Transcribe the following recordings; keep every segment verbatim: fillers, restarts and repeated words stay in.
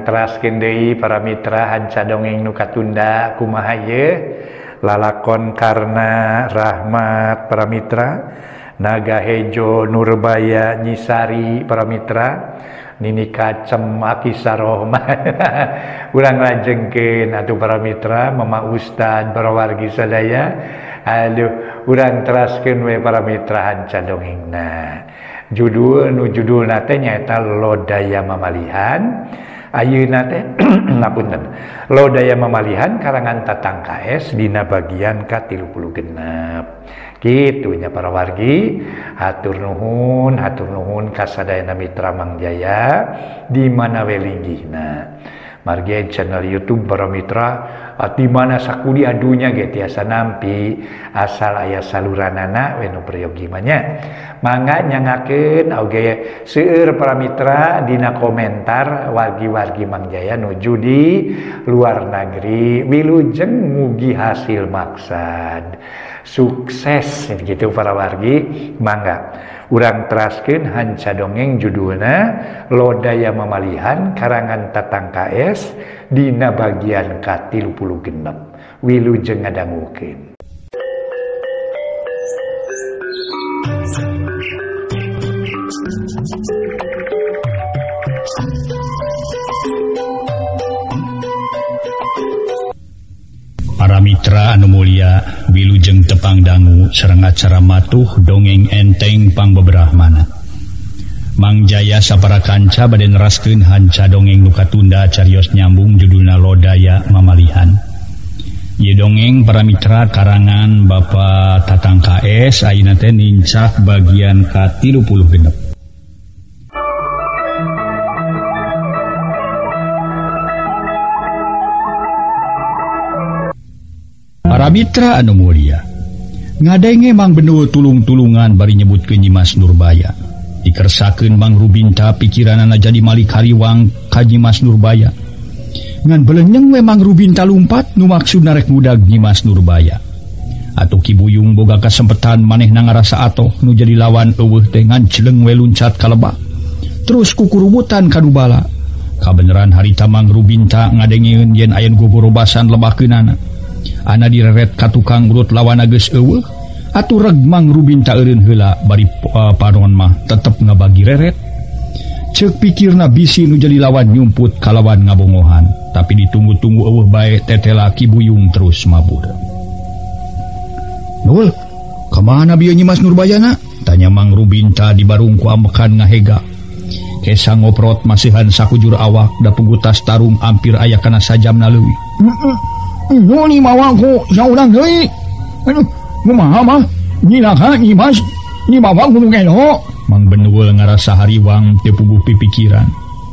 urang teraskeun deui para mitra hanca dongeng nu katunda kumaha ye lalakon Karna Rahmat para mitra Nagahejo Nurbaya Nyisari para mitra Nini Kacem Aki Sarohma urang lajengkeun atuh para mitra Mama Ustad para wargi sadaya aduh urang teraskeun we para mitra hanca dongengna judul nu judulna teh nyaeta Lodaya Mamalihan ayeuna teh ngapunten Lodaya Mamalihan karangan Tatang K S dina bagian ka tilu puluh genep kitunya para wargi hatur nuhun hatur nuhun kasadayana mitra Mangjaya di mana we linggihna margi channel YouTube para mitra di mana sakudi adunya ge tiasa nampi asal aya saluranana we nu prayogi mah nya mangga nyangakeun oge seueur para mitra dina komentar wargi-wargi Mangjaya nuju di luar negeri wilujeng mugi hasil maksad sukses gitu para wargi mangga urang teraskeun hanca dongeng judulna Lodaya Mamalihan karangan Tatang K S dina bagian ka tilu puluh genep wilujeng ngadangukeun. Para mitra anu mulia wilujeng tepang dangu sareng acara matuh dongeng enteng pangbeberahmana Mangjaya sapara kanca bade neraskeun hanca dongeng nu katunda carios nyambung judulna Lodaya Mamalihan. Ieu dongeng para mitra karangan Bapak Tatang K S ayeuna teh nincak bagian ka tilu puluh genep. Para mitra anu mulia ngadenge Mang Benul tulung-tulungan bari nyebutkeun Nyimas Nurbaya dikersakeun Mang Rubinta pikiranana jadi malik hariwang ka Nyimas Nurbaya ngan belenyeng we Mang Rubinta lumpat nu maksudna rek ngudag Nyimas Nurbaya atuh Ki Buyung boga kasempetan manehna ngarasa atoh nu jadi lawan eueuh teh ngan celeng we luncat ka lebah terus kukurubutan kanu bala kabeneran harita Mang Rubinta ngadengeun yen aya gogorobasan lebahkeunana ana direret ka tukang urut lawan geus eueuh atuh reg Mang Rubinta eureun heula bari uh, panon mah tetep ngabagi reret ceuk pikirna bisi nu jadi lawan nyumput kalawan ngabongohan tapi ditunggu-tunggu eueuh bae tetela Ki Buyung terus mabur. Nul kamana bieu Nyimas Nurbayana tanya Mang Rubinta di barung ku ambekan ngahega kesa ngoprot masihan sakujur awak da pugutas tarung ampir aya kana sajamna leuwih. Ini ni mawaku saurang deui. Aduh, kumaha mah? Nilaka Nyimas, ni bawa gunung gelo. Mang Benul ngarasa hariwang teu puguh pipikiran.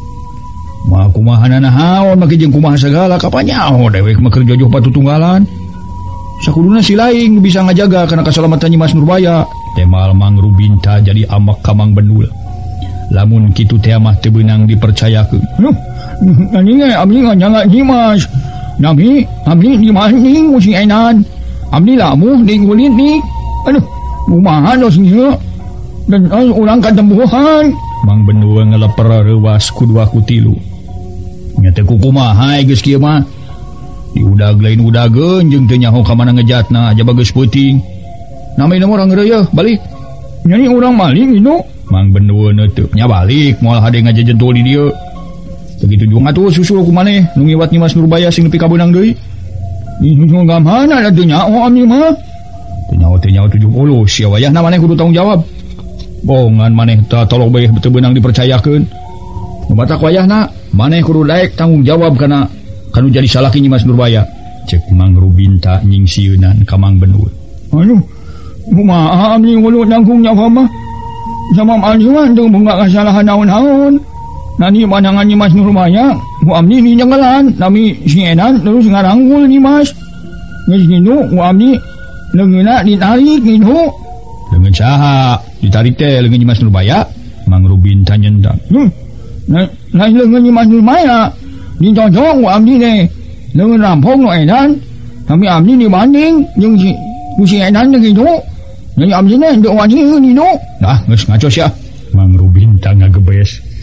Mah kumaha naon make jeung kumaha sagala kapanyaho dewek mah keur jojoh patutunggalan. Sakuduna si laing bisa ngajaga kana kasalamatan Nyimas Nurbaya. Temal Mang Rubinta jadi amak ka Mang Benul. Lamun kitu teh mah teu beunang dipercayakeun. Nuh, nani ge abdi ngajanga Nyimas. Nabi, abdi di maning musi enan. Abdi lamuh di kulit ni. Aduh, kumaha dos ieu? Dan urang katembuhan. Mang Benul ngeleper reuwas ku dua ku tilu. Nya teh kumaha geus kieu mah? Diudag lain udageun jeung teu nyaho ka mana ngejatna aja bageus peuting. Namina urang reueuh balik. Nyani urang maling itu. Mang Benul neuteuk nya balik moal hade ngajejentul di dieu. Begitu juga atuh susul ku maneh nu ngiwat Nyimas Nurbaya sing nepi ka beunang deui. Ieu gamana da teu nyaho abdi mah. Teu nyaho teu nyaho tujuh puluh sia wayahna maneh kudu tanggung jawab. Bohongan maneh teh tolong bae teu beunang dipercayakeun. Nu batak wayahna maneh kudu daek tanggung jawab kana kanu jadi salaki Nyimas Nurbaya. Cek Mang Rubinta nyingsieunan ka Mang Benul. Aduh, kumaha abdi kudu tanggung jawab mah? Sama abdi mah teu boga kasalahan naon-naon. Nani pandangan Nyimas Nurbaya, ku abdi di janggalan, nami si enan terus ngaranggul Nyimas. Geus kitu ku abdi leungeunna ditarik kitu. Leungeun saha? Ditarik teh leungeun Nyimas Nurbaya? Mang Rubinta nyendang. Hmm. Nah, nah leungeun Nyimas Nurbaya dicocok ku abdi teh. Leungeun rampok nu edan, tapi abdi dibanding jeung si ku si edan teh kitu. Jadi abdi teh teu wani itu. Nah, geus ngaco sia. Mang Rubinta ngagebes.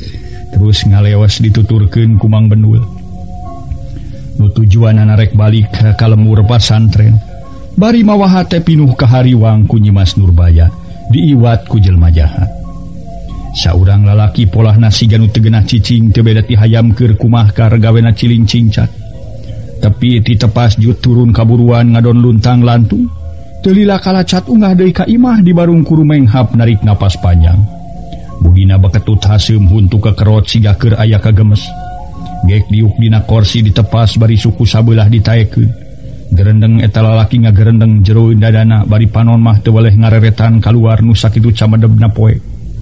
terus ngaleos dituturkeun ku Mang Bendul. Nu tujuanna rek balik ka kalemur pasantren bari mawaha teh pinuh kahariwang ku Nyimas Nurbaya diiwat ku jelema jahat. Saurang lalaki polahna siga nu teu geunah cicing teu beda ti hayam keur kumah ka regawena ciling cingcat. Tapi ti tepas jut turun kaburuan ngadon luntang lantung teu lila kalacat unggah deui ka imah di barung ku rumenghap narik napas panjang. Budina baketut haseum huntu kekerot siga keur aya kagemes. Gek diuk dina korsi ditepas bari suku sabelah ditaekeun. Gerendeng eta lalaki ngagerendeng jero dadana bari panon mah teu weleh ngareretan kaluar nu sakitu camadebna poe.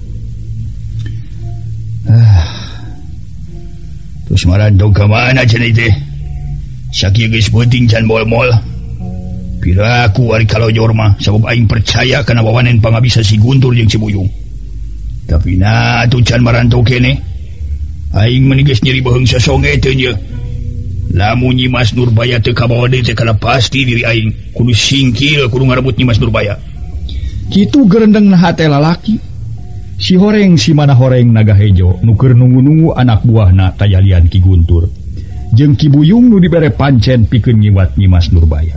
Ah. Terus marantau ka mana cenah teh? Sakieu geus beuting can mol-mol. Pira aku ari kalojor mah sabab aing percaya kana wawanen pangabisa si Guntur jeung si Buyung. Tapi na atuh can marantau kene. Aing meni geus nyeri beheung sosonge teh nya. Lamun Nyimas Nurbaya teu kabawa deui teh kana pasti diri aing kudu singkil kudu ngarebut Nyimas Nurbaya. Kitu gerendengna hate lalaki. Si horeng si mana horeng naga hejo nu keur nunggu-nunggu anak buahna tayalian Ki Guntur jeung Ki Buyung nu dibere pancen pikeun nyiwat Nyimas Nurbaya.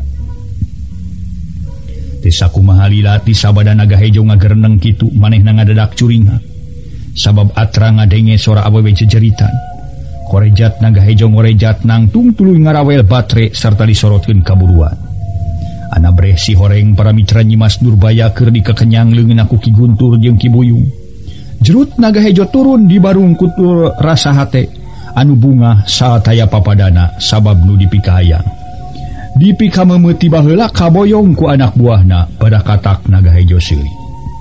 Teu sakumaha lila ti sabada naga hejo ngagerendeng kitu manehna ngadadak curinga sabab atra ngadenge sora awewe jejeritan. Korejat naga hejo ngorejat nangtung tuluy ngarawel batre sarta disorotkeun kaburuan. Ana breh si horeng para mitra Nyimas Nurbaya keur dikekenyang leungeun ku Ki Guntur jeung Ki Buyung. Jerut naga hejo turun di barung kutur rasa hate anu bunga saat aya papadana sabab nu dipikahayang. Dipika memeuti baheula kaboyong ku anak buahna pada katak naga hejo seuli.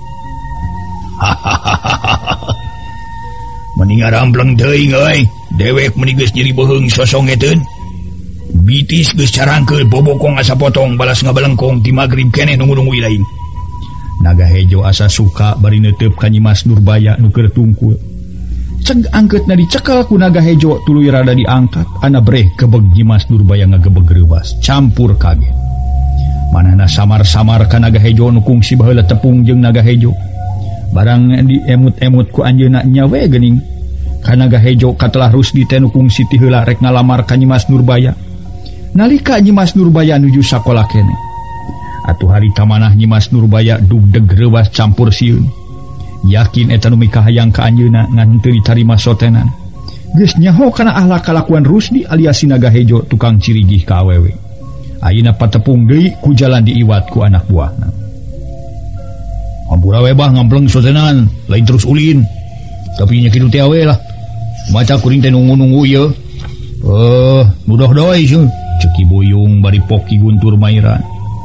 Mending ngarampleng teuing euy, dewek meuni geus nyeri beheung sosongeteun. Bitis geus carangkeul bobokong asa potong balas ngabelengkong ti magrib keneh nunggu-nunggu ilaing. Naga hejo asa suka bari neuteup ka Nyimas Nurbaya nu keur tungkul. Ceg angkeutna dicekel ku naga hejo tuluy rada diangkat, ana breh kebeg Nyimas Nurbaya ngagebeg reuwas, campur kaget. Manehna samar-samar ka naga hejo nu kungsi baheula tepung jeung naga hejo. Barang diemut-emut ku anjeunna nya we geuning. Ka naga hejo katelah Rusdi teh nu kungsi ti heula rek ngalamar ka Nyimas Nurbaya. Nalika Nyimas Nurbaya nuju sakola keneh. Atuh hari tamanah Nyimas Nurbaya dugdeg reuwas campur sieun. Yakin eta nu mikahayang ka anjeunna ngan teu ditarima sotenan. Geus nyaho kana ahla kalakuan Rusdi alias si naga hejo tukang cirigih ka awewe. Ayeuna patepung deui ku jalan diiwat ku anak buahna. Ampura we bah ngampleng sotenan, lain terus ulin. Tapi nya kitu teh awe lah. Maca kuring teh nunggu-nunggu ieu. Eh, mudah doi sieun. Ceuk Ki Buyung bari pok Ki Guntur mairan.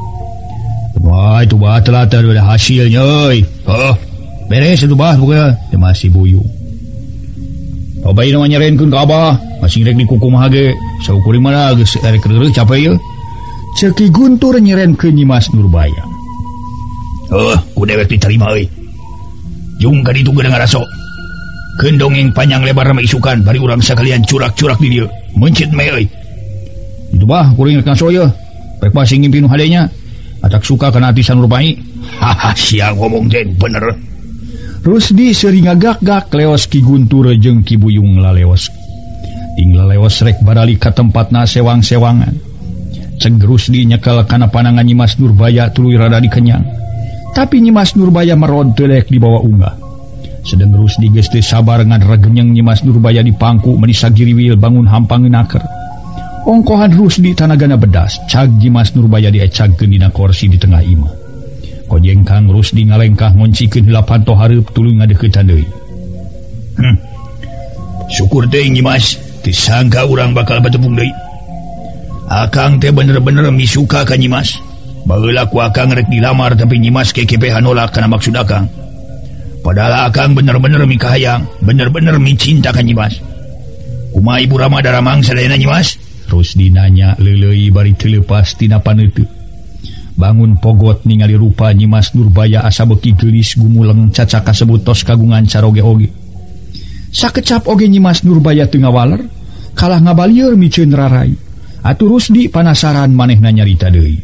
Wah, itu bah telah ada hasilnya, oi. Oh, beres itu bah pokoknya. Ya masih Buyung. Abah ini nyarenkeun ka Abah, masih rek dikukum hage. Saukuri mana geus rek reureuh capek ye. Ceuk Ki Guntur nyerenkeun Nyimas Nurbaya. Heuh, ku dewek diterima euy. Jung ka ditu geus ngaraso. Keun dongeng panjang lebar mah isukan bari urang sakalian curak-curak di dieu. Mencit me euy. Itu bah kuring rek ngaso ye. Rek pasing ngimpi nu hadenya. Atak suka kana ati Sanurbaya. Haha, siang ngomong teh bener. Rusdi seuring ngagak-gak leos Ki Guntur jeung Ki Buyung laleos. Ting laleos rek barali ka tempatna sewang-sewangan. Ceg Rusdi nyekel kana panangan Nyimas Nurbaya tuluy rada dikenyang. Tapi Nyimas Nurbaya merod teu dek dibawa unggah. Sedeng Rusdi geus teu sabar ngan regenyeng Nyimas Nurbaya dipangku meuni sagiriwil bangun hampangeunaker. Ongkohan Rusdi tanagana bedas, cag Nyimas Nurbaya diecagkeun dina kursi di tengah imah. Kojeng Kang Rusdi ngalengkah ngoncikeun heula panto hareup tuluy ngadeuketan deui. Hmm. Syukur teuing Nyimas, teu sangka urang bakal batepung deui. Akang teh bener-bener misuka ka Nyimas. Baheula ku akang rek dilamar tapi Nyimas kekepehan nolak kana maksud akang. Padahal akang bener-bener mikahayang, bener-bener micinta ka Nyimas. Kumaha Ibu Rama daramang sadayana Nyimas? Terus dinanya leuleuy bari teu leupas tina paneuteu. Bangun pogot ningali rupa Nyimas Nurbaya asa beuki geulis gumuleng caca kasebut tos kagungan caroge-oge. Sakecap oge Nyimas Nurbaya teu ngawaler, kalah ngabalieur miceun rarai. Atuh Rusdi panasaran manehna nyarita deui.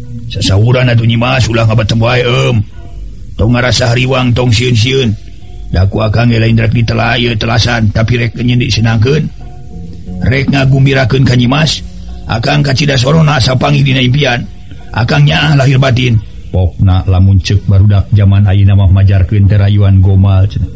Sasawuran atuh Nyimas ulah ngabatem wae eum. Tong ngarasa hariwang tong sieun-sieun. daku akang lain rek ditelah ieu telasan tapi rek nyendik senangkeun rek ngagumirakeun ka Nyimas akang kacida sorona sapanggih dina impian akang nyaah lahir batin pokna lamun ceuk barudak zaman ayeuna mah majarkeun teh rayuan gomal cenah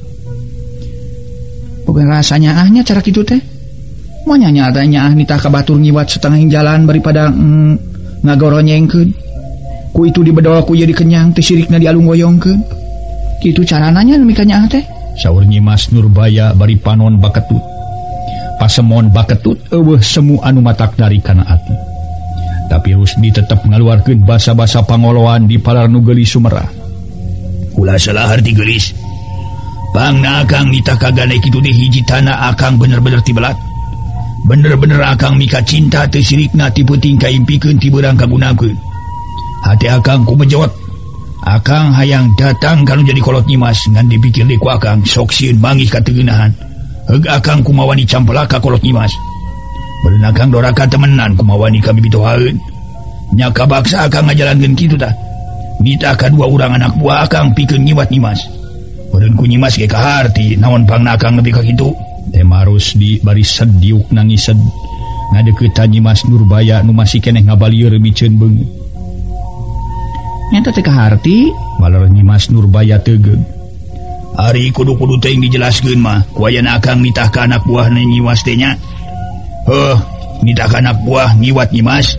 bukan rasanya ahnya cara kitu teh monya nyatanya ah nitah ka batur ngiwat setengah jalan daripada mm, ngagoronyengkeun ku itu dibedol ku ieu dikenyang teh sirikna dialung goyongkeun kitu carananya mikanya ah teh saur Nyimas Nurbaya bari panon baketut pasemon baketut eueuh semu anu matak dari kana ati tapi Rusdi tetep ngaluarkeun basa-basa pangoloan di palar nu geulis sumerah ulah salahar ti geulis pangna akang nitah kagane kitu teh hiji tanah akang bener-bener ti belat bener-bener akang mika cinta teu sirikna ti peuting kaimpikeun ti beurang kagunakeun hati akang ku bejot akang hayang datang kalau jadi kolot Nyimas ngan dipikir deku akang sok sieun manggih kateueunahan heug akang kumawani campelaka kolot Nyimas beureun akang doraka temenan kumawani kami bitohaeun nya kabaksa akang ngajalankeun kitu tah nitah kadua urang anak buah akang pikeun nyiwat Nyimas beureun ku Nyimas ge kaharti naon pangna akang nepi ka kitu teh marus di bari sediuk nangis sed ngadeukeut Nyimas Nurbaya nu masih keneh ngabalieur miceun beungeut nyata teh kaharti maler Nyimas Nurbaya tegeug ari kudu-kudu teh dijelaskeun mah ku ayeuna akang nitah ka anak buah Nyimas teh nya heuh nitah ka anak buah ngiwat Nyimas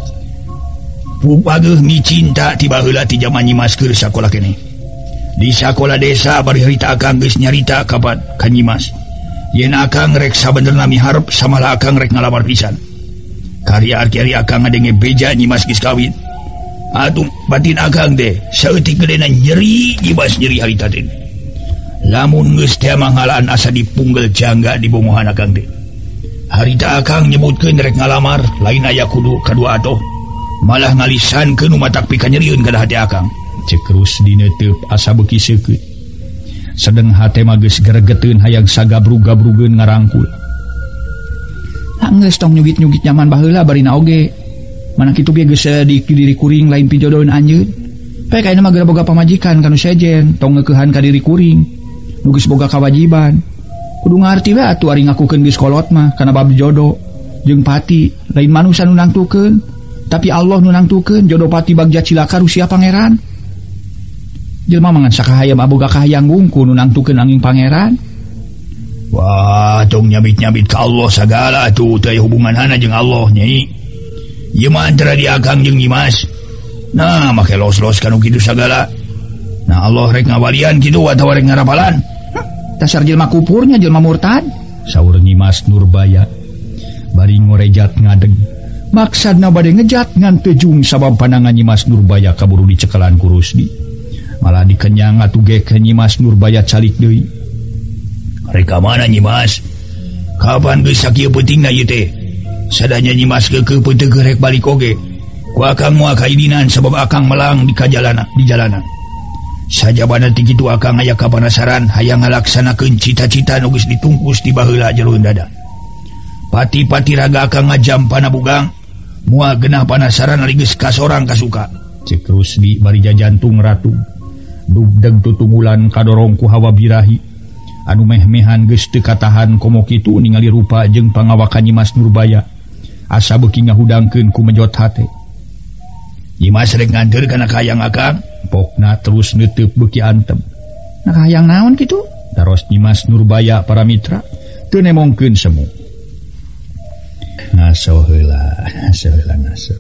pupageuh mi cinta ti baheula ti jaman Nyimas keur sakola keneh di sakola desa bari harita akang geus nyarita kabat ka Nyimas yen akang rek sabenerna miharep samalah akang rek ngalamar pisan karya ari akang ngadenge beja Nyimas geus kawin atuh batin akang teh saeutik gedena nyeri Nyimas nyeri harita teh lamun geus teh manghalaan asa dipunggel jangga di bomohan akang teh harita akang nyebutkeun rek ngalamar lain aya kudu kadua atoh malah ngalisankeun nu matak pikanyerieun kana hati akang cek Rusdi neuteub asa beuki seukeut sedeng hate mah geus gregeteun hayang sagabrug-gabrugeun ngarangkul geus tong nyugit-nyugit nyaman baheula barina oge mana kitu bieu geus di diri kuring lain pijodoheun anjeun bae kaina mah geura boga pamajikan kanu sejen tong ngeukehan ka diri kuring nu geus boga kawajiban kudu ngarti we atuh ari ngakukeun geus kolot mah kana bab jodoh jeung pati lain manusia nu nangtukeun tapi Allah nu nangtukeun jodoh pati bagja cilaka rusia pangeran jelema mangan sakahayam aboga kahayang gungku nu nangtukeun angin pangeran wah tong nyabit-nyabit ka Allah sagala atuh teu hubunganna jeung Allah nyai ieu mah antara di akang jeung Nyimas nah make los-los kanu kitu sagala nah Allah rek ngawalian kitu atawa rek ngarapalan dasar jelema kupurnya jelema murtad saur Nyimas Nurbaya bari ngorejat ngadeg maksudna bade ngejat ngan tejung sabab pandangan Nyimas Nurbaya kaburu dicekelan ku Rusdi malah dikenyang atuh ge ke Nyimas Nurbaya calik deui rek ka mana Nyimas kapan geus sakieu peutingna ieu teh sadanya Nyimas keukeuh peuteug rek balik oge ku akang moal kaidinan sabab akang melang di kajalana di jalanan sajabana ti kitu akang aya kapanasaran hayang ngalaksanakeun cita-cita nu geus ditungkus di baheula jero dada pati-pati raga akang ngajam panabugang moal genah panasaran ari geus kasorang kasuka cek Rusdi bari jajantung ratu dugdeg tutumulan kadorong ku hawa birahi anu meh-mehan geus teu katahan komo kitu ningali rupa jeung pangawakan Nyimas Nurbaya asa beuki ngahudangkeun ku menjot hate Nyimas rek nganteur kana kahayang akang pokna terus neuteub beuki antem nah kahayang naon kitu daros Nyimas Nurbaya para mitra teu nemongkeun semu ngaso heula ngaso heula ngaso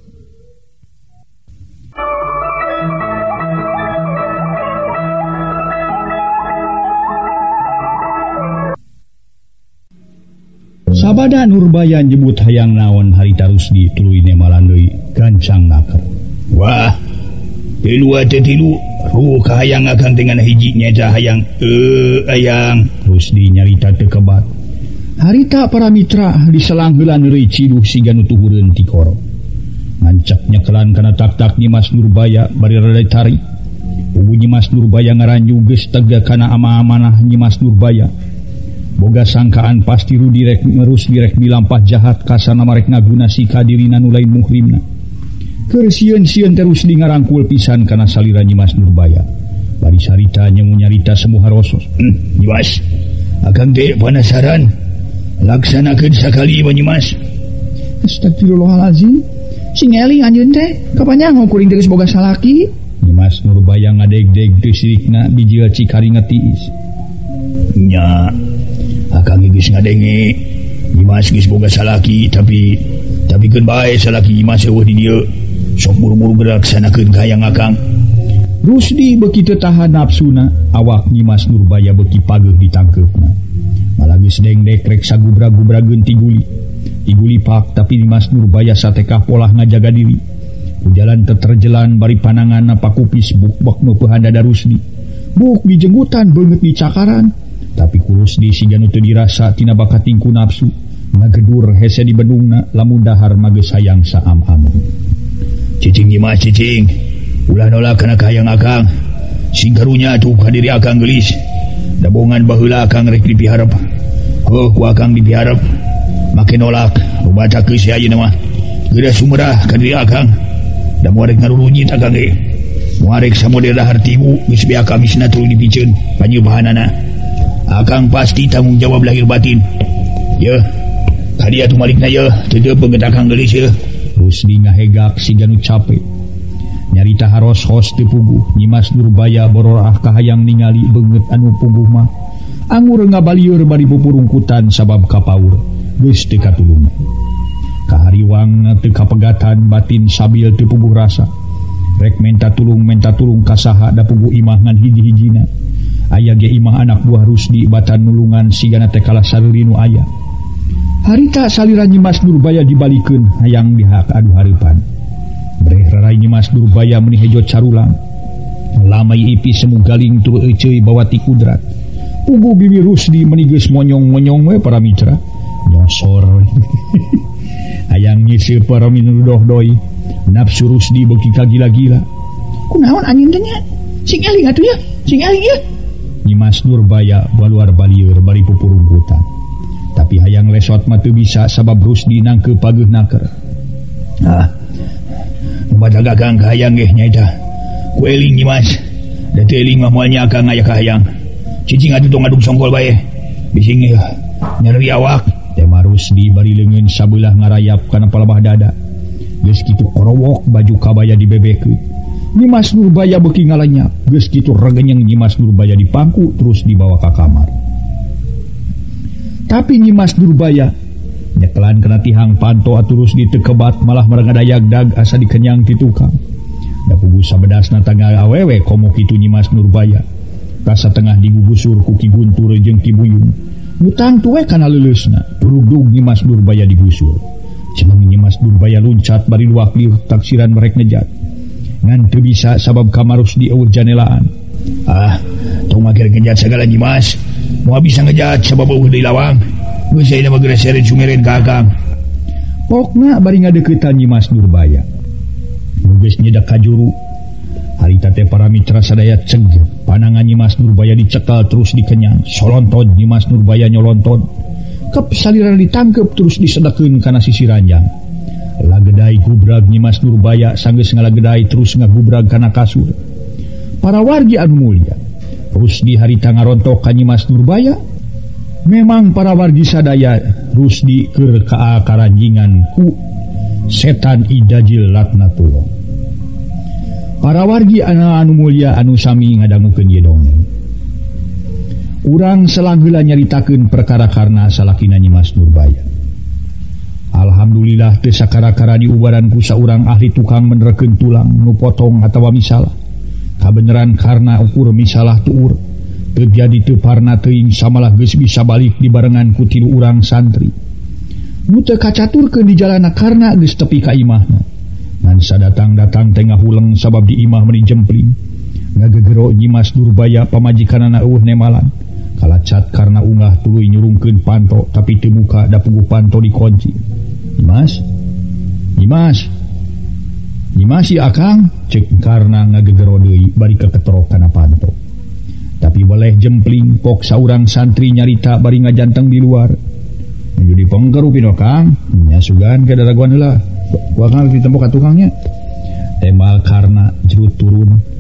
sabada Nurbaya nyebut hayang naon harita Rusdi tuluy nemalan deui gancang naker wah tilu ate tilu ruh kahayang akang dengan hiji nyaeta hayang eh ayang Rusdi nyarita teu kebat harita para mitra diselang heula neureuy ciduh siga nu tuhureun ti koro ngancak nyekelan kana tak-tak Nyimas Nurbaya bari rada tari puguh Nyimas Nurbaya ngaranju geus tega kana ama-amanah Nyimas Nurbaya boga sangkaan pasti Rudi rek ngerus direk milampah jahat kasana marek ngaguna si kadirina nu lain muhrimna keur sieun-sieun terus di ngarangkul pisan kana salira Nyimas Nurbaya Bari sarita nyamu nyarita semua rosos. Hmm, Nyimas, akang teh penasaran. Laksanakeun sakali Nyimas. Astagfirullahalazim. Sing eling anjeun teh, kapanyaho kuring teh geus boga salaki? Nyimas Nurbaya ngadeg-deg teu sirikna bijil cikaring tiis. Nya, akang geus ngadenge. Nyimas geus boga salaki tapi tapi keun bae salaki Nyimas eueuh di dieu. Sok buru-buru gerak sanakeun ka hayang akang. Rusdi beuki teu tahan nafsuna, awak Nyimas Nurbaya beuki pageuh ditangkeupna. Malah geus dengdek rek sagubra-gubrageun ti guli. Ti guli pak tapi Nyimas Nurbaya satekah polah ngajaga diri. Ujalan terterjelan bari panangan pakupis buk-buk meupehan dada Rusdi. Buk dijenggutan beungeut dicakaran. Tapi ku Rusdi siga nu teu dirasa tina bakat tingku nafsu. Ngagedur hese di bedungna lamun dahar mageus hayang saam-am. Cicing Nyimas cicing. Ulah nolak kana kahayang akang. Sing karunya atuh ka diri akang gelis. Dabongan baheula akang rek dipiharep. Heuh ku akang dipiharep. Make nolak, rubaca geus ayeuna mah. Geura sumerah ka diri akang. Da moal rek ngarurunyit akang ge. Moal rek samodel dahar tibu geus beak kamisna tuluy dipiceun panyeubahanana. Akang pasti tanggung jawab lahir batin. Yeuh. Tadi atuh malikna yeuh, teu beungeut akang gelis yeuh. Rusdi ngahegak siga nu capek. Nyarita haros-hos teu puguh. Nyimas Nurbaya bororah kahayang ningali beungeut anu puguh mah. Angur ngabalieur bari pupurungkutan sabab kapaur. Geus teu katulung. Kahariwang teu kapegatan batin sabil teu puguh rasa. Rek menta tulung menta tulung kasaha da puguh imah ngan hiji-hijina. Aya ge imah anak buah Rusdi batan nulungan sigana teh kalah sareuri nu aya. Harita saliran Nyimas Nurbaya dibalikeun hayang dihak adu hareupan. Breh rarai Nyimas Nurbaya meuni hejo carulang. Lamai ipi semu galing tu euceuy bawa ti kudrat. Puguh bibi Rusdi meuni geus monyong-monyong we para mitra. Nyosor. Hayang ngisi para minudoh doi. Nafsu Rusdi beuki kagila-gila. Kunaon anjeun teh nya? Sing eling atuh ya, sing eling ya. Nyimas Nurbaya baluar balieur bari pupurungkutan. Tapi hayang lesot mah teu bisa sabab Rusdi nangkeu pageuh naker. Ah. Badag akang kahayang ge nyaita. Ku eling Nyimas. Da teu eling mah moal nya akang aya kahayang. Cicing atuh tong ngadung songkol bae. Bising nyeri awak. Tema Rusdi bari leungeun sabeulah ngarayap kana palebah dada. Geus kitu korowok baju kabaya dibebekeun. Nyimas Nurbaya beuki ngalanyap. Geus kitu regenyeng Nyimas Nurbaya dipangku terus dibawa ka kamar. Tapi Nyimas Nurbaya nyekelan kena tihang panto aturus ditekebat malah merengadayag dag asa dikenyang ti tukang. Da puguh sabedasna tanggal awewe komo kitu Nyimas Nurbaya. Rasa tengah digugusur ku Ki Guntur jeung Ki Buyung. Ngutang tuwe kana leuleusna. Durug-dug Nyimas Nurbaya digusur. Cenah Nyimas Nurbaya luncat bari luak liur taksiran merek ngejat. Ngan teu bisa sabab kamarus di eueuh janelaan. Ah, tong mager ngejat sagala Nyimas. Moal bisa ngejat sabab eueuh deui lawang. Geus ayeuna mah geura sere cumeren ka akang. Pokna bari ngadeuketan Nyimas Nurbaya. Nu geus nyedak ka juru. Harita teh para mitra sadaya ceg. Panangan Nyimas Nurbaya dicekal terus dikenyang. Solonton Nyimas Nurbaya nyolonton. Kep saliran ditangkep terus disedekeun kana sisi ranjang. Lagedai gubrag Nyimas Nurbaya sanggeus ngalagedai terus ngagubrag kana kasur. Para wargi anu mulia. Rusdi harita ngarontok ka Nyimas Nurbaya. Memang para wargi sadaya Rusdi keur ka karanjingan ku setan Idajil Latnatullah. Para wargi anu, anu mulia anu sami ngadangukeun ieu dongeng. Urang selang heula nyaritakeun perkara karna salakina Nyimas Nurbaya. Alhamdulillah teu sakara-kara diubaran ku saurang ahli tukang menerekeun tulang nu potong atawa misalah. Kabeneran karna ukur misalah tuur. Teu jadi teu parna teuing samalah geus bisa balik dibarengan ku tilu urang santri. Nu teu kacaturkeun di jalana karna geus tepi ka imahna. Ngan sadatang-datang teh ngahuleng sabab di imah meuni jempling. Ngagegero Nyimas Nurbaya pamajikanana eueuh nemalan. Kalacat karna unggah tuluy nyurungkeun panto tapi teu buka da puguh panto dikunci. Nyimas? Nyimas? Nyimas si akang? Cek karna ngagegero deui bari keketrok kana panto. Tapi boleh jempling pok saurang santri nyarita bari ngajanteng di luar. Jadi pengkeru pino kang, nya sugan ke daraguan heula. Gua kan ditembok ka tukangnya. Temal karna jerut turun.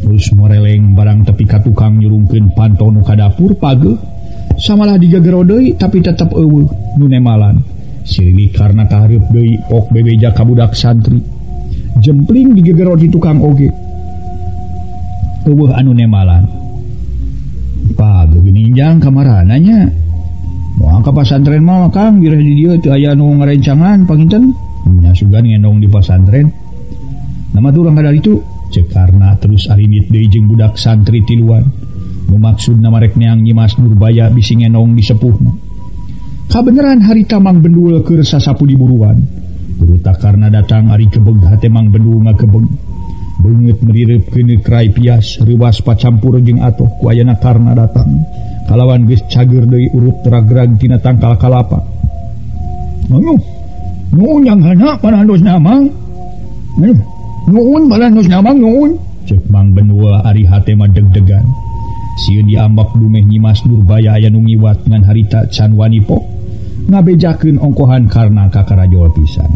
terus moreleng barang tepi ka tukang nyurungkeun pantau nu ka dapur pageuh samalah digeger deui tapi tetep eueuh nu nemalan sirilik karena kahareup deui pok bebeja ka budak santri jempling digeger di tukang oge eueuh anu nemalan pageuh geninjang kamarana nya moal ka pasantren mah Kang birah di dieu teu aya nu ngarencangan panginten nya sugan ngendong di pasantren nama turang kada itu cek karena terus arimit deui jeung budak santri tiluan nu maksudna marek neang Nyimas Nurbaya bisi ngenong di sepuhna kabeneran harita Mang Bendul keur sasapu diburuan berutak karena datang ari kebeg hate Mang Bendul ngakebeg beungeut merireup krai pias reuwas pacampur jeung atoh ku ayana karena datang kalawan geus cager deui urut teragrag tina tangkal kalapa anu nuun yang hana panandosna Mang anu nuun panandosna Mang nuun cek Mang Bendul ari hate mah deg-degan sieun diambak dumeh Nyimas Nurbaya aya nu ngiwat ngan harita can wani pok ngabejakeun ongkohan karena kakarajol pisan.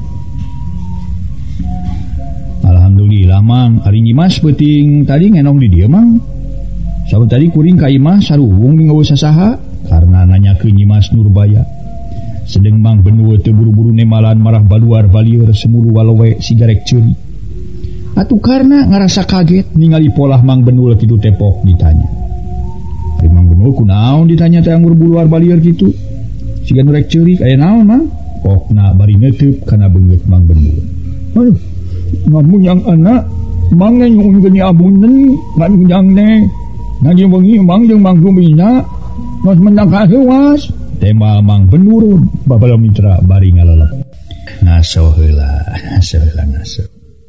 Alhamdulillah Mang ari Nyimas beuting tadi ngenong di dieu Mang saur tadi kuring ka imah saruwung minggu sasaha karena nanyakeun Nyimas Nurbaya sedeng Mang Bendul teu buru-buru nemalan marah baluar balieur semulu walowe sigarek ceuri atuh karena ngarasa kaget ningali polah Mang Bendul kitu tepok ditanya Ari Mang Bendul kunaon ditanya teh anggur buluar balieur kitu siga nu rek ceurik aya naon Mang pokna bari neuteup kana beungeut Mang Bendul aduh ngamun yang anak Mang nyuun geni abunen ngan ujang ne nagi wengi Mang jeung Mang Rumina nos menang ka heuwas tema Mang Bendul babala mitra bari ngalelep ngaso heula ngaso heula ngaso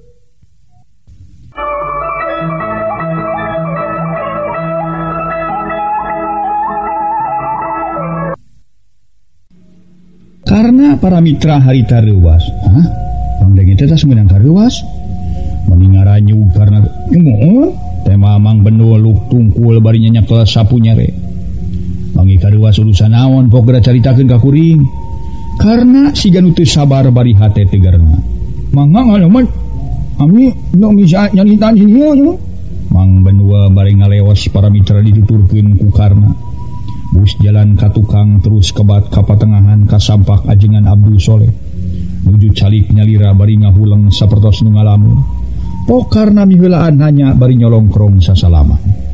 karena para mitra harita reuwas hah pangdeng eta teh seunang ka reuwas meningaranyu karena ngeun tema Mang Bendul luk tungkul bari nyanyak sapu nyare mangi ka reuwas urusan naon pok geura caritakeun ka kuring karena siga nu teu sabar bari hate tegarna mangga ngalaman ami nu bisa nyaritaan ieu Mang Bendul bari ngaleos para mitra dituturkeun ku karna bus jalan ka tukang terus kebat ka patengahan ka sampak ajengan Abdul Soleh nuju calik nyalira bari ngahuleng sapertos nu ngalamun pok karna miheulaan hanya bari nyolongkrong sasalama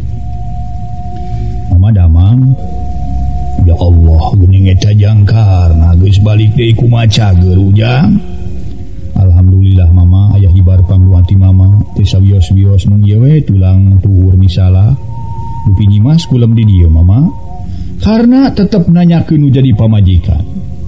Mama Damang ya Allah geuning eta jangkarna geus balik deui kumaha cager ujang Alhamdulillah Mama aya hibar pangluanti Mama teu sawios-wios nu ieu we tulang tuhur misala dupi Nyimas kulem di dieu Mama karena tetap nanyakeun nu jadi pamajikan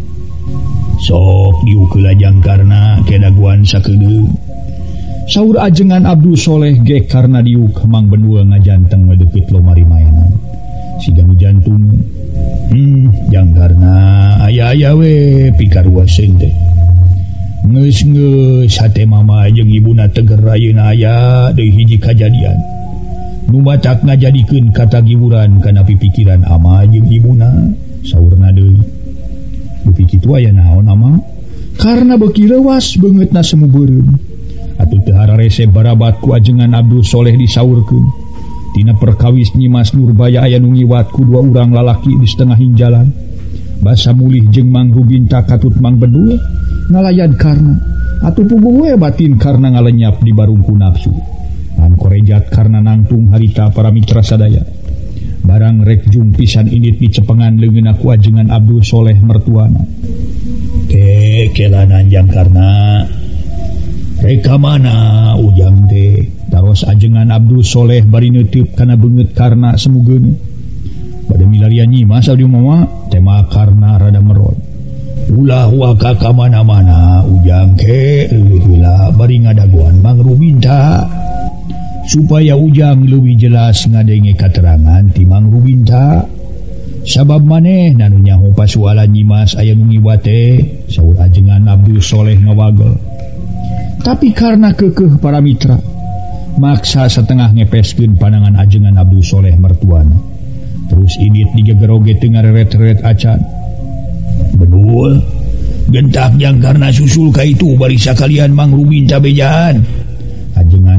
sok diukeul ajang karena kedaguan sakedeung saur ajengan Abdul Soleh ge karena diuk Mang Bendul ngajanteng ngadeukeut lomari mainan siga nu jantung hmm jang karena aya-aya we pikaruaseun teh geus-geus hate Mama jeung ibuna teger ayeuna aya deui hiji kajadian nu batak ngajadikeun katagiwuran kana pipikiran ama jeung ibuna saurna deui dupi kitu aya naon ama karena beuki leuwas beungeutna semu beureum atuh teu hararese barabat ku ajengan Abdul Soleh disaurkeun tina perkawis Nyimas Nurbaya aya nu ngiwat ku dua urang lalaki di setengahing jalan basa mulih jeung Mang Rubinta katut Mang Bendul ngalayan karna atuh puguh we batin karna ngalenyap di barungku nafsu an korejat karena nangtung harita para mitra sadaya barang rek jung pisan indit dicepengan leungeun aku ajengan Abdul Soleh mertuana ke kelanan jang karena reka mana ujang teh taros ajengan Abdul Soleh bari neuteup kana beungeut karena semugeun bade milarian Nyimas abdi mama tema karena rada merod ulah waka ka mana-mana ujang ke heula bari ngadaguan Mang Rubinta supaya ujang leuwih jelas ngadenge katerangan ti Mang Rubinta sabab maneh nanu nyaho pasualan Nyimas aya nu ngiwat teh saur ajengan Abdul Soleh ngawagel tapi karena keukeuh para mitra maksa setengah ngepeskeun pandangan ajengan Abdul Soleh mertuana terus indit digegeroge teu ngareret-reret acan Bendul gentak jang karena susul ka itu bari sakalian Mang Rubinta bejaan ajengan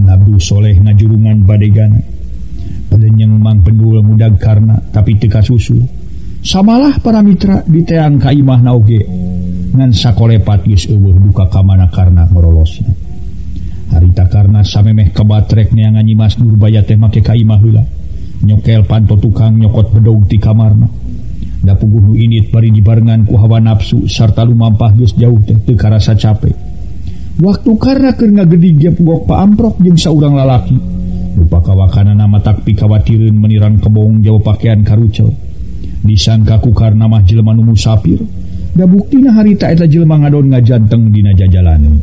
Abdusholeh ngajurungan badegana pedenyeng mang pendul mudag karena tapi teka susu samalah para mitra di teang kaimah nauge ngan sakolepat geus eueuh duka kamana karena ngorolosna harita karena samemeh kebatrek neangan Nyimas Nurbaya teh make kaimah heula nyokel panto tukang nyokot bedog ti kamarna da puguh nu init bari dibarengan ku hawa nafsu sarta lumampah geus jauh teh teu karasa capek waktu karena keur ngagedig ge pugok paamprok jeung saurang lalaki rupa kawakanana matak pikawatireun menirang kebong jawa pakaian karucel disangka ku karna mah jelema nu musafir da buktina harita eta jelema ngadon ngajanteng dina jajalaneun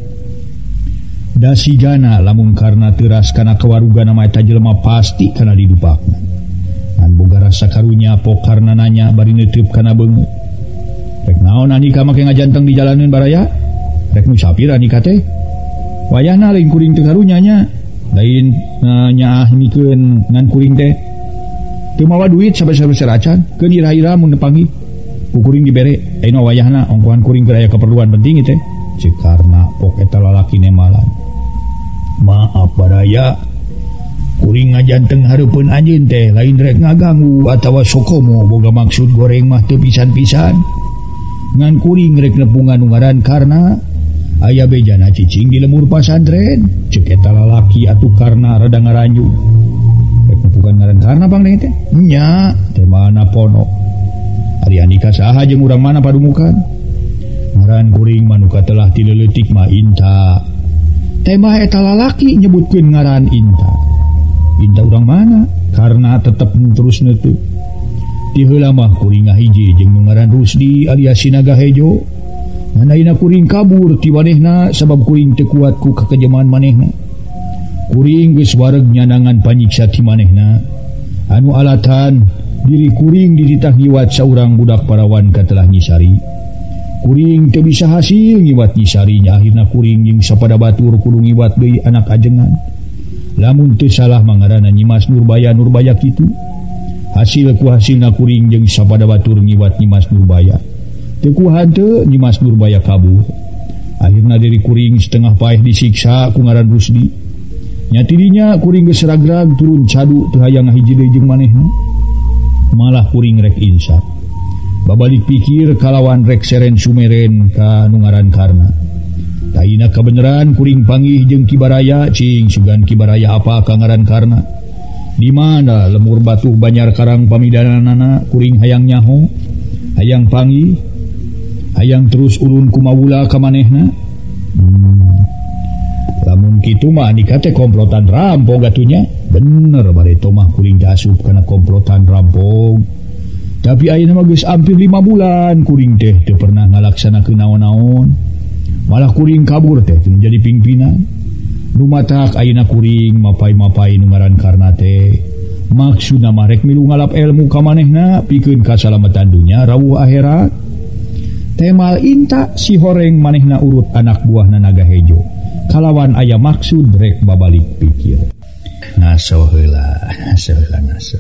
da sigana lamun karna teuras kana kawarugana mah eta jelema pasti kana didupakna ngan boga rasa karunya po karna nanya bari neutrip kana beungeut rek naon anika make ngajanteng di jalaneun baraya rek musafir anika teh wayahna lain kuring teu karunya nya lain uh, nyaah mikeun ngan kuring teh teu mawa duit sabar-sabar acan keun ira-ira mun nepangi ku kuring dibere ayeuna wayahna ongkohan kuring keur aya keperluan penting teh ceuk karna pok eta lalaki nemalan maaf baraya kuring ngajanteng hareupeun anjeun teh lain rek ngaganggu atawa sokomo boga maksud goreng mah teu pisan-pisan ngan kuring rek nepungan nu ngaran karna aya bejana cicing di lemur pasantren ceuk eta lalaki atuh karna rada ngaranju rek nepungan ngaran karna bang teh nya teh mana pono ari andika saha jeung urang mana padumukan ngaran kuring manuka telah tileutik mah Inta teh mah eta lalaki nyebutkeun ngaran Inta Inta urang mana karena tetep terus neuteut ti heula mah kuring ngahiji jeung nu ngaran Rusdi alias Sinaga Hejo ngan ayeuna kuring kabur ti manehna sabab kuring teu kuat ku kakejaman manehna kuring geus wareg nyandangan panyiksa ti manehna anu alatan diri kuring dititah ngiwat saurang budak parawan katelah nyisari kuring teu bisa hasil ngiwat nyisarinya akhirna kuring jeung sapada batur kudu ngiwat deui anak ajengan lamun teu salah mangarana Nyimas Nurbaya Nurbaya kitu hasil ku hasilna kuring jeung sapada batur ngiwat Nyimas Nurbaya teu kuat teu Nyimas Nurbaya kabur akhirna diri kuring setengah paeh disiksa ku ngaran Rusdi nya tidinya kuring geus ragrag turun cadu teu hayang ngahiji deui jeung manehna malah kuring rek insaf babalik pikir kalawan rek seren sumeren ka nu ngaran karna taina kabeneran kuring panggih jeung Kibaraya cing sugan Kibaraya apa ka ngaran karna di mana lemur batuh Banjar Karang pamidanana kuring hayang nyaho hayang panggih hayang terus ulun kumawula ka manehna hmm. lamun kitu mah nikah teh komplotan rampog atunya bener bareto mah kuring asup kana komplotan rampog tapi ayeuna mah geus hampir lima bulan kuring teh teu pernah ngalaksanakeun naon-naon malah kuring kabur teh teu jadi pingpinan lumatak ayeuna kuring mapai-mapai nu ngaran karna teh maksudna mah rek milu ngalap ilmu ka manehna pikeun kasalamatan dunya rawuh akhirat temal Inta si horeng manehna urut anak buahna Naga Hejo kalawan aya maksud rek babalik pikir ngaso heula ngaso heula ngaso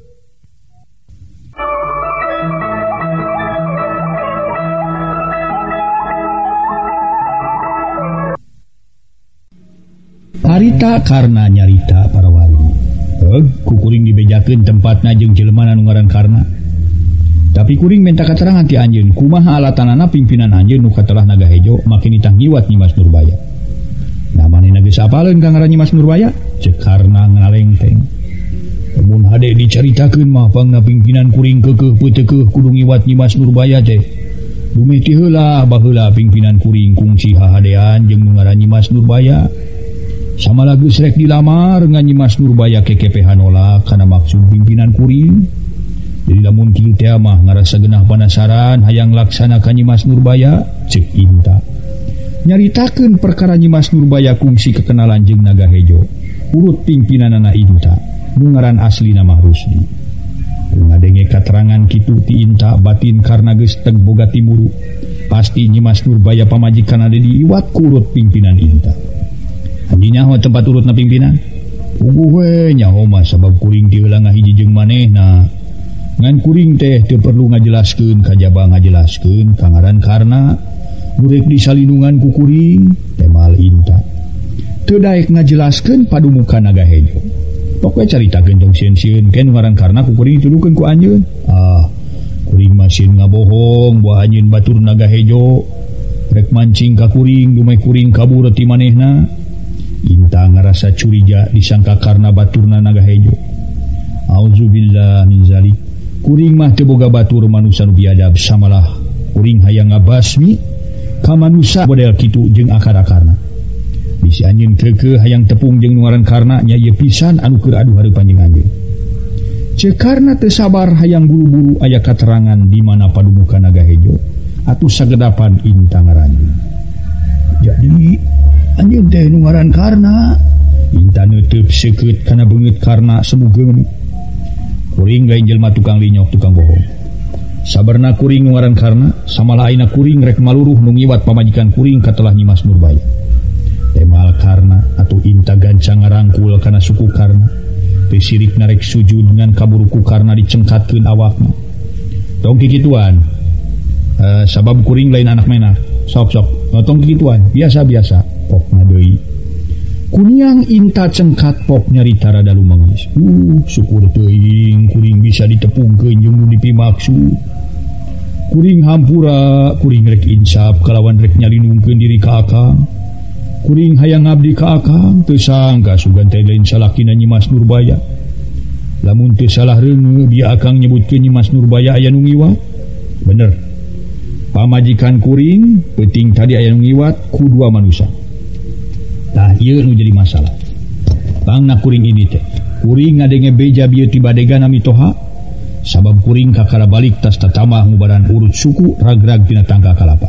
harita karena nyarita para wali heg kukuring dibejakeun tempatna jeung jelema nu ngaran karna tapi kuring minta katerangan ti anjeun kumaha alatanana pimpinan anjeun nu katelah Naga Hejo makin ditang ngiwat Nyimas Nurbaya nah manehna geus apaleun ka ngaran Nyimas Nurbaya ceuk karna ngalengteng mun hade dicaritakeun mah pangna pimpinan kuring keukeuh peuteukeuh kudu ngiwat Nyimas Nurbaya teh dumeh ti heula baheula pimpinan kuring kungsi hahadean jeung nu ngaran Nyimas Nurbaya samala geus rek dilamar ngan Nyimas Nurbaya kekepehan nolak kana maksud pimpinan kuring jadi lamun kitu teh mah ngarasa genah panasaran hayang laksanakan Nyimas Nurbaya ceuk Inta nyaritakeun perkara Nyimas Nurbaya kungsi kekenalan jeung Naga Hejo urut pimpinanana Inta nu ngaran asli nama Rusdi ngadenge katerangan kitu ti Inta batin karna geus teg boga timuru pasti Nyimas Nurbaya pamajikan ade diiwat ku urut pimpinan Inta anjinya nyaho tempat urutna pimpinan puguh we nyaho mah sabab kuring ti heula ngahiji jeung manehna ngan kuring teh teu perlu ngajelaskeun kajaba ngajelaskeun ka ngaran karna nurek disalindungan ku kuring temal Inta teu daek ngajelaskeun padumuka naga hejo. Pokoke caritakeun tong sieun-sieun ke nu ngaran karna ku kuring dituduhkeun ku anjeun. Ah, kuring masieun ngabohong buah anjeun batur naga hejo. Rek mancing ka kuring dumai kuring kabur ti manehna. Inta ngarasa curiga disangka karena baturna naga hejo. Auzubillah min zalik. Kuring mah teu boga batur manusa nu biadab samalah kuring hayang ngabasmi ka manusa model kitu jeung akar-akarna. Bisi anjeun keukeuh hayang tepung jeung nu ngaran karna nya ieu pisan anu keur adu hareupan jeung anjeun. Ceuk karna teu sabar hayang buru-buru aya katerangan di mana padumuka naga hejo atuh sagedapan inta ngaranjeun. Jadi anjeun teh nu ngaran karna. Inta neuteub seukeut kana beungeut karna semugeun. Kuring lain jelema tukang linyok tukang bohong. Sabarna kuring nu ngaran karna samalah ayeuna kuring rek maluruh nu ngiwat pamajikan kuring katelah Nyimas Nurbaya. Temal karna atau inta ganca ngarangkul kana suku karna. Teu sirik narek sujud dengan kaburuku karna dicengkatkeun awakna. Tong kikituan. Uh, sabab kuring lain anak menak. Sok-sok, tong kikituan, biasa-biasa. Pokna deui. Kuniang inta cengkat pok nyarita rada lumengis. Uh, syukur teuing kuring bisa ditepungkeun jeung nu dipimaksud. Kuring hampura, kuring rek insaf kalawan rek nyalinungkeun diri ka akang. Kuring hayang ngabdi ka akang teu sangka sugan teh lain salakina Nyimas Nurbaya. Lamun teu salah reuneu bieu akang nyebutkeun Nyimas Nurbaya aya nu ngiwat. Bener. Pamajikan kuring peuting tadi aya nu ngiwat ku dua manusia. Tah ieu nu jadi masalah. Pangna kuring ini teh. Kuring ngadenge beja bieu ti badegana mitoha. Sabab kuring kakara balik tas tatamah ngubaran urut suku ragrag tina tangga kalapa.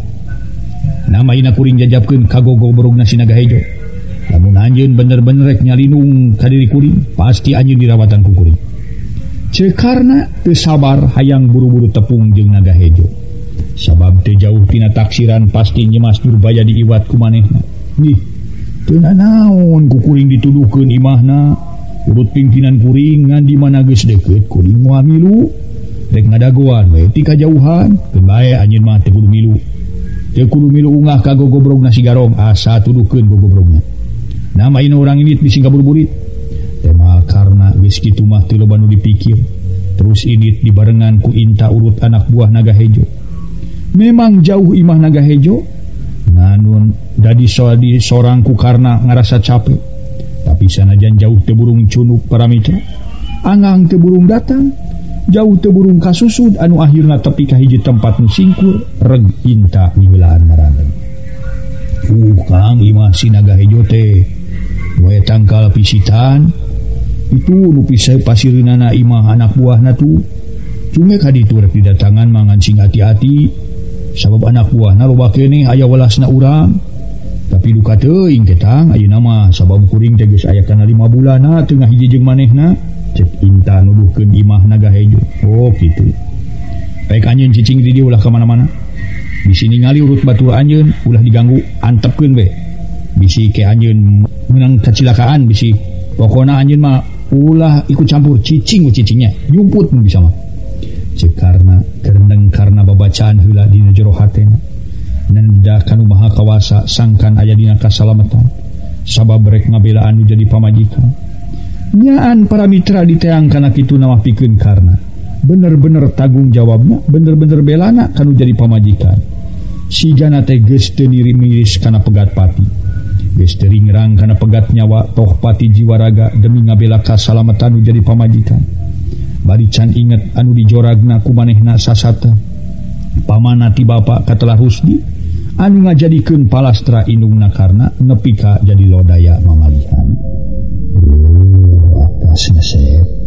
Nama ina kuring jajabkeun kagogo borogna si naga hejo. Lamun anjeun bener-bener rek nyalinung ka diri kuring, pasti anjeun dirawatan ku kuring. Ceuk karna teu sabar hayang buru-buru tepung jeung naga hejo. Sabab teu jauh tina taksiran pasti Nyimas Nurbaya diiwat ku manehna. Nih, teu naon ku kuring dituduhkeun imahna. Urut pimpinan kuring ngan di mana geus deukeut kuring moal milu. Rek ngadagoan we ti kajauhan, keun bae anjeun mah teu kudu milu. Teu kudu milu ungah ka gogobrogna si garong asa tuduhkeun gogobrogna. Nama ina orang ini bisi kabur-burit. Tema karena geus kitu mah teu loba nu dipikir. Terus ini dibarengan ku inta urut anak buah naga hejo. Memang jauh imah naga hejo. Nganun dadi soadi sorang ku karna ngarasa capek. Tapi sanajan jauh teu burung cunuk para mitra. Angang teu burung datang. Jauh teu burung kasusud anu akhirna tepi ka hiji tempat nu singkur reg inta mibeulaan ngaranna. Uh kang imah si naga hejo teh we tangkal pisitan itu nu pisah pasireunana imah anak buahna tu. Cuma ka ditu rek didatangan mangancing hati-hati sabab anak buahna loba keneh aya welasna urang. Tapi duka teuing ketang ayeuna mah sabab kuring teh geus aya kana lima bulanna tengah hiji jeung manehna. Cek inta nuduhkeun imah naga hejo. Oh gitu. Baik anjeun cicing di dieu ulah ka mana-mana. Bisi ningali urut batur anjeun ulah diganggu antepkeun we. Bisi ke anjeun menang kacilakaan bisi. Pokona anjeun mah ulah ikut campur cicing we cicingnya. Yumput mun bisa mah. Cek karna kerendeng karna babacaan heula dina jero hatena. Nanda kanu maha kawasa sangkan aya dina kasalamatan. Sabab rek ngabela anu jadi pamajikan. Nyaan para mitra diteang kana kitu nawapikeun karna bener-bener tanggung jawabna, bener-bener belana kanu jadi pamajikan. Sigana teh geus teu nirimiris kana pegat pati, geus teu ringrang kana pegat nyawa toh pati jiwa raga demi ngabela kasalamatan nu jadi pamajikan. Bari can inget anu dijoragna ku manehna sasata. Pamana ti bapa katelah Rusdi anu ngajadikeun palastra indungna karna nepi ka jadi lodaya mamalihan. Atas nasib